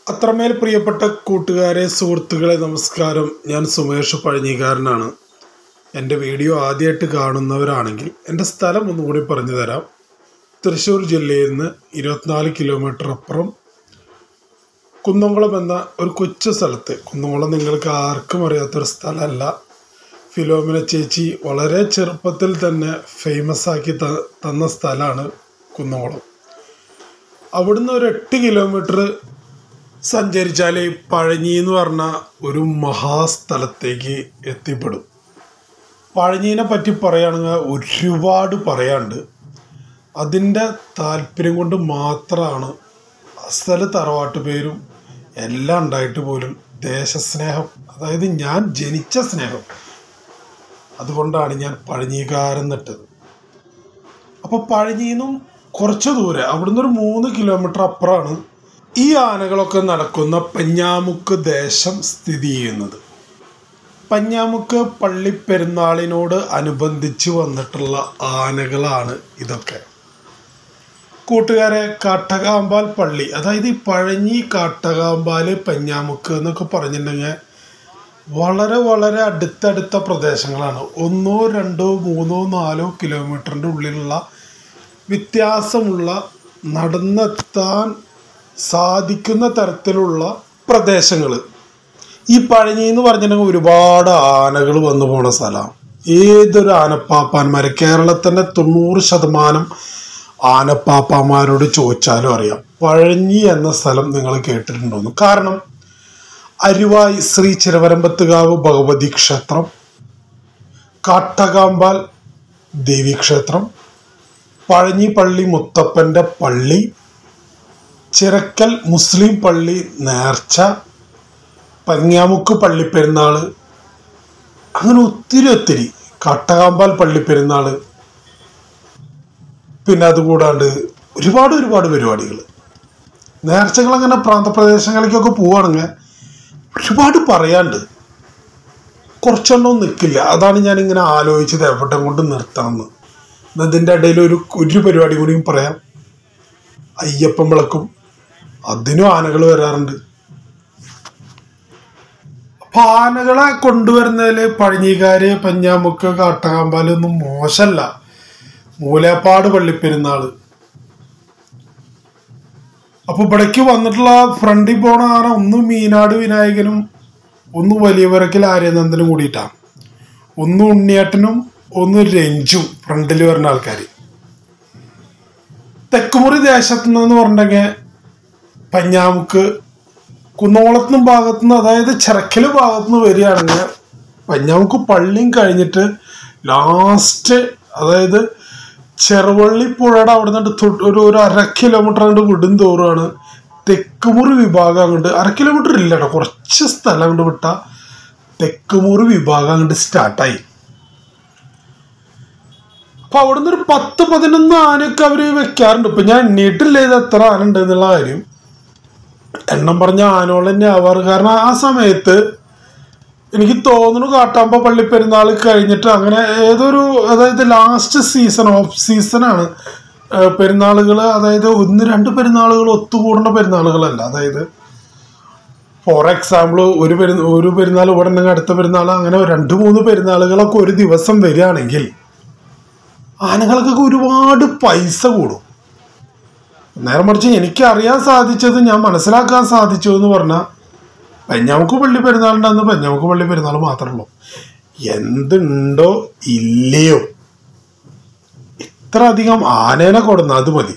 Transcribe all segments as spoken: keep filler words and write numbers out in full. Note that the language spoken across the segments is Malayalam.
അത്രമേൽ പ്രിയപ്പെട്ട കൂട്ടുകാരെ, സുഹൃത്തുക്കളെ, നമസ്കാരം. ഞാൻ സുമേഷ് പഴഞ്ഞിക്കാരനാണ്. എൻ്റെ വീഡിയോ ആദ്യമായിട്ട് കാണുന്നവരാണെങ്കിൽ എൻ്റെ സ്ഥലം ഒന്നുകൂടി പറഞ്ഞു തരാം. തൃശ്ശൂർ ജില്ലയിൽ നിന്ന് ഇരുപത്തിനാല് കിലോമീറ്റർ അപ്പുറം കുന്നംകുളം എന്ന ഒരു കൊച്ചു സ്ഥലത്ത്, കുന്നംകുളം നിങ്ങൾക്ക് ആർക്കും അറിയാത്തൊരു സ്ഥലമല്ല. ഫിലോമിന ചേച്ചി വളരെ ചെറുപ്പത്തിൽ തന്നെ ഫേമസ് ആക്കി ത തന്ന സ്ഥലമാണ് കുന്നംകുളം. അവിടുന്ന് ഒരു എട്ട് കിലോമീറ്റർ സഞ്ചരിച്ചാൽ പഴഞ്ഞി എന്ന് പറഞ്ഞ ഒരു മഹാസ്ഥലത്തേക്ക് എത്തിപ്പെടും. പഴഞ്ഞീനെ പറ്റി പറയുകയാണെങ്കിൽ ഒരുപാട് പറയാനുണ്ട്. അതിൻ്റെ താല്പര്യം കൊണ്ട് മാത്രമാണ് അസല് തറവാട്ട് പേരും എല്ലാം ഉണ്ടായിട്ട് പോലും ദേശസ്നേഹം, അതായത് ഞാൻ ജനിച്ച സ്നേഹം, അതുകൊണ്ടാണ് ഞാൻ പഴഞ്ഞിക്കാരൻ നിട്ടത്. അപ്പോൾ പഴഞ്ഞിന്നും കുറച്ച് ദൂരെ, അവിടുന്ന് ഒരു മൂന്ന് കിലോമീറ്റർ അപ്പുറമാണ് ഈ ആനകളൊക്കെ നടക്കുന്ന പഞ്ഞാമുക്ക് ദേശം സ്ഥിതി ചെയ്യുന്നത്. പഞ്ഞാമുക്ക് പള്ളിപ്പെരുന്നാളിനോട് അനുബന്ധിച്ച് വന്നിട്ടുള്ള ആനകളാണ് ഇതൊക്കെ. കൂട്ടുകാരെ, കാട്ടകാമ്പാൽ പള്ളി, അതായത് ഈ പഴഞ്ഞി കാട്ടകാമ്പാൽ പഞ്ഞാമുക്ക് എന്നൊക്കെ പറഞ്ഞിട്ടുണ്ടെങ്കിൽ വളരെ വളരെ അടുത്തടുത്ത പ്രദേശങ്ങളാണ്. ഒന്നോ രണ്ടോ മൂന്നോ നാലോ കിലോമീറ്ററിൻ്റെ ഉള്ളിലുള്ള വ്യത്യാസമുള്ള നടന്നെത്താൻ സാധിക്കുന്ന തരത്തിലുള്ള പ്രദേശങ്ങൾ. ഈ പഴഞ്ഞി എന്ന് പറഞ്ഞിട്ടുണ്ടെങ്കിൽ ഒരുപാട് ആനകൾ വന്നു പോണ സ്ഥലമാണ്. ഏതൊരു ആനപ്പാപ്പാന്മാർ, കേരളത്തിൻ്റെ തൊണ്ണൂറ് ശതമാനം ആനപ്പാപ്പാന്മാരോട് ചോദിച്ചാലും അറിയാം പഴഞ്ഞി എന്ന സ്ഥലം നിങ്ങൾ കേട്ടിട്ടുണ്ടോന്ന്. കാരണം അരുവായി ശ്രീ ചിരവരമ്പത്തുകാവ് ഭഗവതി ക്ഷേത്രം, കാട്ടകാമ്പാൽ ദേവീക്ഷേത്രം, പഴഞ്ഞി പള്ളി മുത്തപ്പൻ്റെ പള്ളി, ചിറക്കൽ മുസ്ലിം പള്ളി നേർച്ച, പഞ്ഞാമുക്ക് പള്ളിപ്പെരുന്നാൾ, അങ്ങനെ ഒത്തിരി ഒത്തിരി, കാട്ടകാമ്പാൽ പള്ളിപ്പെരുന്നാൾ, പിന്നെ അതുകൂടാണ്ട് ഒരുപാട് ഒരുപാട് പരിപാടികൾ. നേർച്ചകൾ അങ്ങനെ പ്രാന്തപ്രദേശങ്ങളിലേക്കൊക്കെ പോവുകയാണെങ്കിൽ ഒരുപാട് പറയാണ്ട്, കുറച്ചെണ്ണം നിൽക്കില്ല. അതാണ് ഞാനിങ്ങനെ ആലോചിച്ചത് എവിടെ കൊണ്ട് നിർത്തണമെന്ന്. ഇതിൻ്റെ ഇടയിൽ ഒരു ഒരു പരിപാടി കൂടിയും പറയാം. അയ്യപ്പൻ വിളക്കും, അതിനും ആനകൾ വരാറുണ്ട്. അപ്പം ആനകളെ കൊണ്ടുവരുന്നതിൽ പഴഞ്ഞിക്കാര്, പഞ്ഞാമുക്ക്, കാട്ടകാമ്പാലൊന്നും മോശമല്ല. മൂലേപ്പാട് പള്ളിപ്പെരുന്നാൾ. അപ്പോൾ ഇവിടേക്ക് വന്നിട്ടുള്ള ഫ്രണ്ടിൽ പോണ ആന ഒന്ന് മീനാട് വിനായകനും ഒന്ന് വലിയവരക്കൽ ആര്യനന്ദനും കൂടിയിട്ടാണ്. ഒന്ന് ഉണ്ണിയേട്ടനും ഒന്ന് രഞ്ജും ഫ്രണ്ടിൽ വരുന്ന ആൾക്കാർ. തെക്കുമുറി ദേശത്തു നിന്ന് പറഞ്ഞിട്ടുണ്ടെങ്കിൽ പഞ്ഞാമുക്ക് കുന്നംകുളത്തുനിന്നും ഭാഗത്തുനിന്ന്, അതായത് ചിറക്കൽ ഭാഗത്തുനിന്ന് വരികയാണെങ്കിൽ പഞ്ഞാമുക്ക് പള്ളിയും കഴിഞ്ഞിട്ട് ലാസ്റ്റ്, അതായത് ചെറുവള്ളി പുഴയുടെ അവിടെ നിന്ന് ഒരു ഒരു അര കിലോമീറ്റർ അങ്ങോട്ട് വിടും തോറുമാണ് തെക്കുമുറി വിഭാഗം. അങ്ങോട്ട് അര കിലോമീറ്റർ ഇല്ല കേട്ടോ, കുറച്ച് സ്ഥലം അങ്ങോട്ട് വിട്ടാൽ തെക്കുമുറി വിഭാഗം അങ്ങോട്ട് സ്റ്റാർട്ടായി. അപ്പൊ അവിടുന്ന് ഒരു പത്ത് പതിനൊന്ന് ആനയൊക്കെ അവര് വെക്കാറുണ്ട്. ഇപ്പൊ ഞാൻ എണ്ണീട്ടില്ല ഇത് എത്ര ആന ഉണ്ട് എന്നുള്ള കാര്യം. എണ്ണം പറഞ്ഞ ആനകൾ തന്നെ ആവാറ്. കാരണം ആ സമയത്ത് എനിക്ക് തോന്നുന്നു കാട്ടാമ്പ പള്ളിപ്പെരുന്നാൾ കഴിഞ്ഞിട്ട് അങ്ങനെ ഏതൊരു, അതായത് ലാസ്റ്റ് സീസൺ, ഓഫ് സീസണാണ് പെരുന്നാളുകൾ. അതായത് ഒന്ന് രണ്ട് പെരുന്നാളുകൾ ഒത്തുകൂടേണ്ട പെരുന്നാളുകളല്ല. അതായത് ഫോർ എക്സാമ്പിൾ ഒരു പെരു ഒരു പെരുന്നാൾ ഇവിടെ ഉണ്ടെങ്കിൽ അടുത്ത പെരുന്നാൾ, അങ്ങനെ രണ്ട് മൂന്ന് പെരുന്നാളുകളൊക്കെ ഒരു ദിവസം വരികയാണെങ്കിൽ ആനകൾക്കൊക്കെ ഒരുപാട് പൈസ കൂടും. നേരെ മറിച്ച് എനിക്ക് അറിയാൻ സാധിച്ചത്, ഞാൻ മനസ്സിലാക്കാൻ സാധിച്ചു എന്ന് പറഞ്ഞാൽ പഞ്ഞാമുക്ക് പള്ളി പെരുന്നാളുണ്ടെന്ന് പഞ്ഞാമുക്ക് പള്ളി പെരുന്നാൾ മാത്രമേ ഉള്ളൂ. എന്തുണ്ടോ ഇല്ലയോ ഇത്ര അധികം ആനേനെ കൊടുന്ന അത് മതി.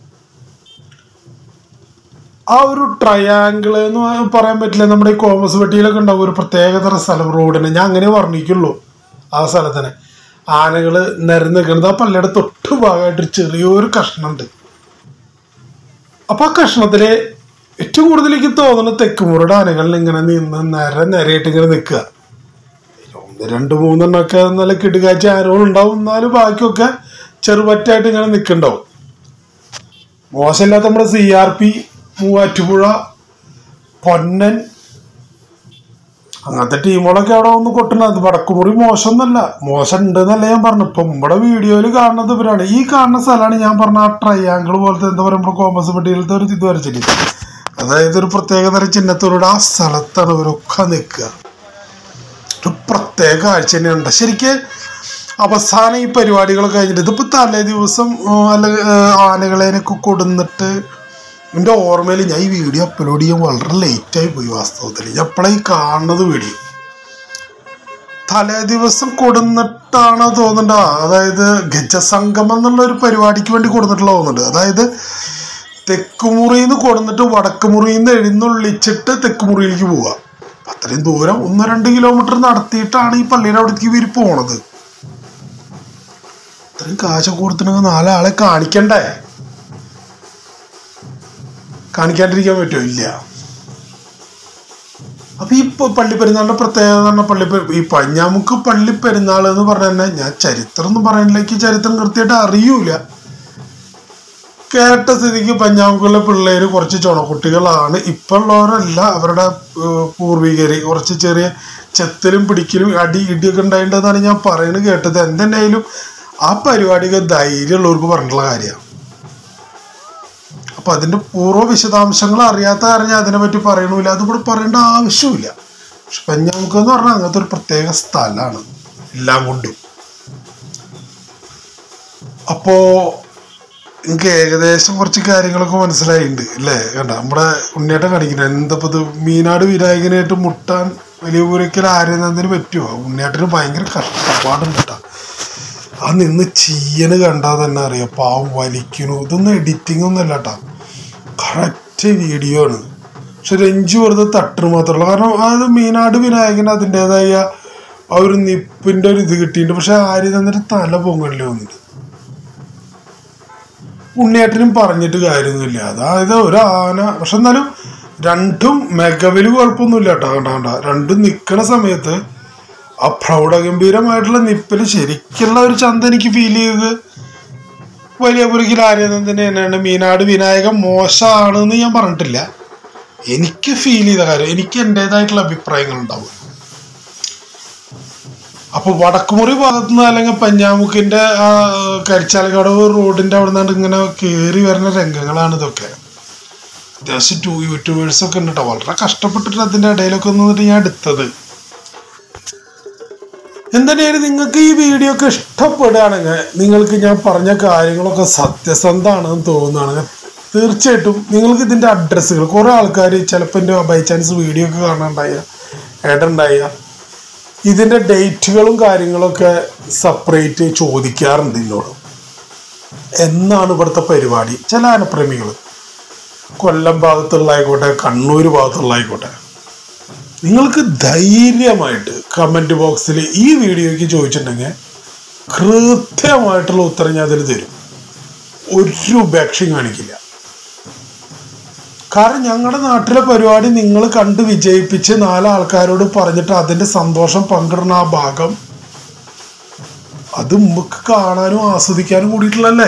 ആ ഒരു ട്രയാങ്കിൾ എന്ന് പറയാൻ പറ്റില്ല. നമ്മുടെ ഈ കോമസ് വെട്ടിയിലൊക്കെ ഉണ്ടാവും ഒരു പ്രത്യേകതര സ്ഥലം, റോഡിനെ ഞാൻ അങ്ങനെ വർണ്ണിക്കുള്ളൂ. ആ സ്ഥലത്തിന് ആനകൾ നിരന്ന് നിൽക്കുന്നത് ആ പള്ളിയുടെ തൊട്ട് ഭാഗമായിട്ട് ചെറിയൊരു കഷ്ണമുണ്ട്. അപ്പൊ ആ കഷ്ണത്തില് ഏറ്റവും കൂടുതൽ എനിക്ക് തോന്നുന്നത് തെക്കുമുറിയുടെ ആനകളിൽ ഇങ്ങനെ നിന്ന് നിര നിരയായിട്ട് ഇങ്ങനെ നിൽക്കുക. ഒന്ന് രണ്ട് മൂന്നെണ്ണമൊക്കെ നല്ല കിടുകാച്ചി ആനകളുണ്ടാവും, എന്നാലും ബാക്കിയൊക്കെ ചെറുപറ്റായിട്ട് ഇങ്ങനെ നിൽക്കുന്നുണ്ടാവും. മോശമില്ലാത്ത നമ്മുടെ C R P, Muvattupuzha, Ponnan, അങ്ങനത്തെ ടീമുകളൊക്കെ അവിടെ ഒന്ന് കൊട്ടുന്നത്. വടക്കുമുറി മോശമൊന്നല്ല, മോശം ഉണ്ടെന്നല്ല ഞാൻ പറഞ്ഞു. ഇപ്പം നമ്മുടെ വീഡിയോയിൽ കാണുന്നത് ഇവരാണ്. ഈ കാണുന്ന സ്ഥലമാണ് ഞാൻ പറഞ്ഞ ആ ട്രയാങ്കിൾ പോലത്തെ, എന്താ പറയുക, നമ്മുടെ കോമ്പസ് പെട്ടിയിലത്തെ ഒരു ഇത് വരച്ചിട്ട് അതായത് ഒരു പ്രത്യേകതരം ചിഹ്നത്തോടെ ആ സ്ഥലത്താണ് ഇവരൊക്കെ നിൽക്കുക. ഒരു പ്രത്യേക കാഴ്ച തന്നെയുണ്ട് ശരിക്ക്. അവസാനം ഈ പരിപാടികൾ കഴിഞ്ഞിട്ട് ഇതിപ്പോൾ തലേ ദിവസം അല്ലെങ്കിൽ ആനകളേനൊക്കെ കൊടുന്നിട്ട് എൻ്റെ ഓർമ്മയിൽ ഞാൻ ഈ വീഡിയോ അപ്ലോഡ് ചെയ്യാൻ വളരെ ലേറ്റായി പോയി. വാസ്തവത്തിൽ ഞാൻ എപ്പോഴാണ് ഈ കാണുന്നത് വീഡിയോ തലേ ദിവസം കൊടുന്നിട്ടാണ് തോന്നുന്നുണ്ട്. അതായത് ഗജസംഗമം എന്നുള്ള ഒരു പരിപാടിക്ക് വേണ്ടി കൊടുത്തിട്ടുള്ള തോന്നുന്നുണ്ട്. അതായത് തെക്കുമുറിയിൽ നിന്ന് കൊടുന്നിട്ട് വടക്കുമുറിയിൽ നിന്ന് എഴുന്നള്ളിച്ചിട്ട് തെക്കുമുറിയിലേക്ക് പോവുക. അത്രയും ദൂരം ഒന്ന് രണ്ട് കിലോമീറ്റർ നടത്തിയിട്ടാണ് ഈ പള്ളിയുടെ അവിടേക്ക് ഇവർ പോണത്. അത്രയും കാശ് കൊടുത്തിട്ടുണ്ടെങ്കിൽ നാലാളെ കാണിക്കണ്ടേ? കാണിക്കാണ്ടിരിക്കാൻ പറ്റുമോ? ഇല്ല. അപ്പൊ ഈ പള്ളി പെരുന്നാളിന്റെ പ്രത്യേകത എന്ന് പറഞ്ഞാൽ പള്ളി ഈ പഞ്ഞാമുക്ക് പള്ളി പെരുന്നാൾ എന്ന് പറഞ്ഞ തന്നെ ഞാൻ ചരിത്രം എന്ന് പറയുന്നില്ലെങ്കിൽ ചരിത്രം കൃത്യമായിട്ട് അറിയൂല. കേട്ട സ്ഥിതിക്ക് പഞ്ഞാമുക്കുള്ള പിള്ളേര് കുറച്ച് ചുണക്കുട്ടികളാണ്. ഇപ്പൊ ഉള്ളവരല്ല, അവരുടെ പൂർവികര് കുറച്ച് ചെറിയ ചെത്തലും പിടിക്കലും അടി ഇടിയൊക്കെ ഉണ്ടായിട്ടുണ്ടെന്നാണ് ഞാൻ പറയുന്നത് കേട്ടത്. എന്തെന്നായാലും ആ പരിപാടികൾ ധൈര്യമുള്ളവർക്ക് പറഞ്ഞിട്ടുള്ള കാര്യമാണ്. അപ്പൊ അതിന്റെ പൂർവ്വ വിശദാംശങ്ങൾ അറിയാത്ത കാരണം അതിനെപ്പറ്റി പറയണില്ല, അതുകൂടെ പറയേണ്ട ആവശ്യമില്ല. പക്ഷെ പഞ്ഞാമുക്ക് എന്ന് പറഞ്ഞാൽ അങ്ങനത്തെ ഒരു പ്രത്യേക സ്ഥലമാണ് എല്ലാം കൊണ്ടും. അപ്പോ എനിക്ക് ഏകദേശം കുറച്ച് കാര്യങ്ങളൊക്കെ മനസ്സിലായിട്ടുണ്ട് അല്ലേ? കണ്ട നമ്മുടെ ഉണ്ണിയേട്ടൻ കാണിക്കുന്നത് എന്തപ്പോ ഇത് മീനാട് വിനായകനായിട്ട് മുട്ടാൻ വലിയ പൂരയ്ക്കൽ ആര്യനന്ദന് പറ്റുമോ? ഉണ്ണിയേട്ടന് ഭയങ്കര കഷ്ടപ്പാടുണ്ട് കേട്ടോ. ആ നിന്ന് ചീയന് കണ്ടാൽ തന്നെ അറിയാം പാവം വലിക്കണു. ഇതൊന്നും എഡിറ്റിംഗ് ഒന്നും അല്ല കേട്ടോ, കറക്റ്റ് വീഡിയോ ആണ്. പക്ഷെ രഞ്ജു വെറുതെ തട്ടിന് മാത്രമല്ല. കാരണം അത് മീനാട് വിനായകന് അതിൻ്റെതായ ആ ഒരു നിപ്പിൻ്റെ ഒരു ഇത് കിട്ടിയിട്ടുണ്ട്. പക്ഷെ ആര്യനന്ദന് തല പൊങ്ങല്ലേ വന്നിട്ട്. ഉണ്ണിയേട്ടനും പറഞ്ഞിട്ട് കാര്യമൊന്നുമില്ല. അതായത് ഒരു ആന, പക്ഷെ എന്നാലും രണ്ടും മികവില് കുഴപ്പമൊന്നുമില്ല കേട്ടോ. കണ്ട കണ്ട രണ്ടും നിൽക്കണ സമയത്ത് ആ പ്രൗഢഗംഭീരമായിട്ടുള്ള നിപ്പില് ശരിക്കുള്ള ഒരു ചന്ത എനിക്ക് ഫീൽ ചെയ്തത് വലിയ പുരക്കിൽ ആര്യനന്ദന് തന്നെയാണ്. മീനാട് വിനായകൻ മോശമാണെന്ന് ഞാൻ പറഞ്ഞിട്ടില്ല, എനിക്ക് ഫീൽ ചെയ്ത കാര്യം, എനിക്ക് എൻ്റെതായിട്ടുള്ള അഭിപ്രായങ്ങൾ ഉണ്ടാവും. അപ്പൊ വടക്കുമുറി ഭാഗത്തുനിന്ന് അല്ലെങ്കിൽ പഞ്ഞാമുക്കിന്റെ ആ കരിച്ചാലക്കടവ് റോഡിന്റെ അവിടെ നിന്നാണ്ട് ഇങ്ങനെ കയറി വരുന്ന രംഗങ്ങളാണ് ഇതൊക്കെ. അത്യാവശ്യം ടു യൂട്യൂബേഴ്സ് ഒക്കെ ഉണ്ട് കേട്ടോ, വളരെ കഷ്ടപ്പെട്ടിട്ട് അതിന്റെ ഇടയിലൊക്കെ നിന്നിട്ട് ഞാൻ എടുത്തത്. എന്തായാലും നിങ്ങൾക്ക് ഈ വീഡിയോ ഒക്കെ ഇഷ്ടപ്പെടുകയാണെങ്കിൽ, നിങ്ങൾക്ക് ഞാൻ പറഞ്ഞ കാര്യങ്ങളൊക്കെ സത്യസന്ധമാണെന്ന് തോന്നുകയാണെങ്കിൽ തീർച്ചയായിട്ടും നിങ്ങൾക്ക് ഇതിൻ്റെ അഡ്രസ്സുകൾ, കുറേ ആൾക്കാർ ചിലപ്പോൾ എൻ്റെ ബൈ ചാൻസ് വീഡിയോ ഒക്കെ കാണാനുണ്ടായ ഏടുണ്ടായ ഇതിൻ്റെ ഡേറ്റുകളും കാര്യങ്ങളൊക്കെ സെപ്പറേറ്റ് ചോദിക്കാറുണ്ട് എന്നോട്. എന്നാണ് ഇവിടുത്തെ പരിപാടി? ചില ആനപ്രേമികൾ കൊല്ലം ഭാഗത്തുള്ളായിക്കോട്ടെ കണ്ണൂർ ഭാഗത്തുള്ളായിക്കോട്ടെ, നിങ്ങൾക്ക് ധൈര്യമായിട്ട് കമൻറ്റ് ബോക്സിൽ ഈ വീഡിയോയ്ക്ക് ചോദിച്ചിട്ടുണ്ടെങ്കിൽ കൃത്യമായിട്ടുള്ള ഉത്തരം ഞാൻ അതിൽ തരും. ഒരു ഉപേക്ഷയും കാണിക്കില്ല. കാരണം ഞങ്ങളുടെ നാട്ടിലെ പരിപാടി നിങ്ങൾ കണ്ട് വിജയിപ്പിച്ച് നാലാൾക്കാരോട് പറഞ്ഞിട്ട് അതിൻ്റെ സന്തോഷം പങ്കിടുന്ന ആ ഭാഗം, അത് നമുക്ക് കാണാനും ആസ്വദിക്കാനും കൂടിയിട്ടുള്ളല്ലേ.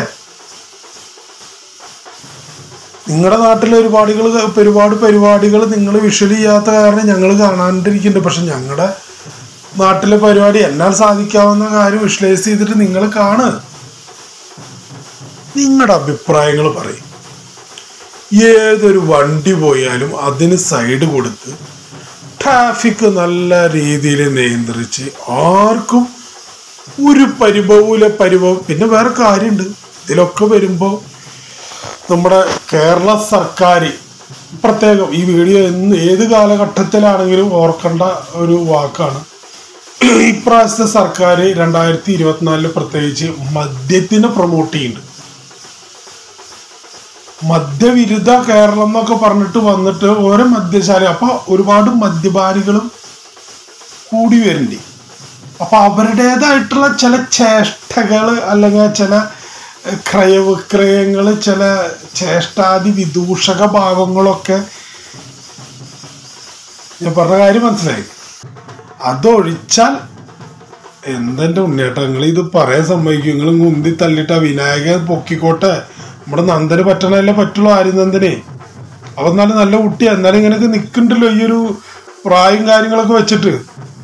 നിങ്ങളുടെ നാട്ടിലെ ഒരുപാടുകൾ ഒരുപാട് പരിപാടികൾ നിങ്ങൾ വിഷ്വൽ ചെയ്യാത്ത കാരണം ഞങ്ങൾ കാണാണ്ടിരിക്കുന്നുണ്ട്. പക്ഷെ ഞങ്ങളുടെ നാട്ടിലെ പരിപാടി എന്നാൽ സാധിക്കാവുന്ന കാര്യം വിഷ്വലൈസ് ചെയ്തിട്ട് നിങ്ങൾ കാണ്, നിങ്ങളുടെ അഭിപ്രായങ്ങൾ പറയും. ഏതൊരു വണ്ടി പോയാലും അതിന് സൈഡ് കൊടുത്ത് ട്രാഫിക് നല്ല രീതിയിൽ നിയന്ത്രിച്ച് ആർക്കും ഒരു പരിഭവമില്ല. പരിഭവം പിന്നെ വേറെ കാര്യമുണ്ട് ഇതിലൊക്കെ വരുമ്പോൾ, നമ്മുടെ കേരള സർക്കാർ പ്രത്യേകം ഈ വീഡിയോ എന്ന് ഏത് കാലഘട്ടത്തിലാണെങ്കിലും ഓർക്കേണ്ട ഒരു വാക്കാണ്. ഇപ്രാവശ്യത്തെ സർക്കാർ രണ്ടായിരത്തി ഇരുപത്തിനാലില് പ്രത്യേകിച്ച് മദ്യത്തിനെ പ്രൊമോട്ട് ചെയ്യുന്നുണ്ട്. മദ്യവിരുദ്ധ കേരളം എന്നൊക്കെ പറഞ്ഞിട്ട് വന്നിട്ട് ഓരോ മദ്യശാല, അപ്പൊ ഒരുപാട് മദ്യപാനികളും കൂടി വരുന്നുണ്ട്. അപ്പൊ അവരുടേതായിട്ടുള്ള ചില ചേഷ്ടകള് അല്ലെങ്കിൽ ചില ക്രയവിക്രയങ്ങള്, ചില ചേഷ്ടാദി വിദൂഷക ഭാവങ്ങളൊക്കെ ഞാൻ പറഞ്ഞ കാര്യം മനസ്സിലായി. അതൊഴിച്ചാൽ എന്തെന്റെ ഉണ്ണിയേട്ടാ നിങ്ങൾ ഇത് പറയാൻ സമ്മതിക്കും? നിങ്ങൾ മുന്തി തള്ളിയിട്ട് ആ വിനായകൻ പൊക്കിക്കോട്ടെ, നമ്മുടെ നന്ദന് പറ്റണല്ലേ പറ്റുള്ളൂ, ആര്യനന്ദനെ. അവ എന്നാലും നല്ല കുട്ടിയാ, എന്നാലും ഇങ്ങനെയൊക്കെ നിൽക്കുന്നുണ്ടല്ലോ ഈ ഒരു പ്രായം കാര്യങ്ങളൊക്കെ വെച്ചിട്ട്.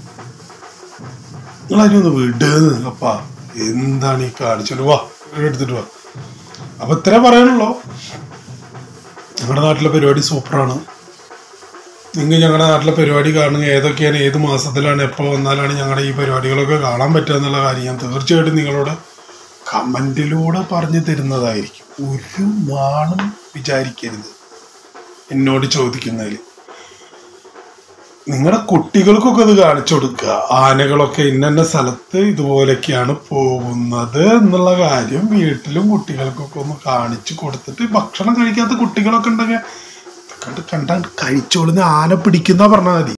നിങ്ങൾ അതിനൊന്ന് വിടുന്ന് അപ്പാ, എന്താണ് ഈ കാണിച്ചോളൂ, വാ എടുത്തിട്ട് വാ. അപ്പൊ ഇത്രേ പറയാനുള്ളൂ. ഞങ്ങളുടെ നാട്ടിലെ പരിപാടി സൂപ്പറാണ്. നിങ്ങൾ ഞങ്ങളുടെ നാട്ടിലെ പരിപാടി കാണുക ഏതൊക്കെയാണ്, ഏത് മാസത്തിലാണ്, എപ്പോൾ വന്നാലാണ് ഞങ്ങളുടെ ഈ പരിപാടികളൊക്കെ കാണാൻ പറ്റുക എന്നുള്ള കാര്യം ഞാൻ തീർച്ചയായിട്ടും നിങ്ങളോട് കമൻറ്റിലൂടെ പറഞ്ഞു തരുന്നതായിരിക്കും. ഒരു നാളും വിചാരിക്കരുത് എന്നോട് ചോദിക്കുന്നതിൽ. നിങ്ങളുടെ കുട്ടികൾക്കൊക്കെ അത് കാണിച്ചു കൊടുക്കുക. ആനകളൊക്കെ ഇന്ന സ്ഥലത്ത് ഇതുപോലൊക്കെയാണ് പോകുന്നത് എന്നുള്ള കാര്യം വീട്ടിലും കുട്ടികൾക്കൊക്കെ ഒന്ന് കാണിച്ചു കൊടുത്തിട്ട്, ഭക്ഷണം കഴിക്കാത്ത കുട്ടികളൊക്കെ ഉണ്ടെങ്കിൽ കണ്ട് കണ്ടാണ്ട് കഴിച്ചോളുന്ന ആന പിടിക്കുന്ന പറഞ്ഞാൽ മതി.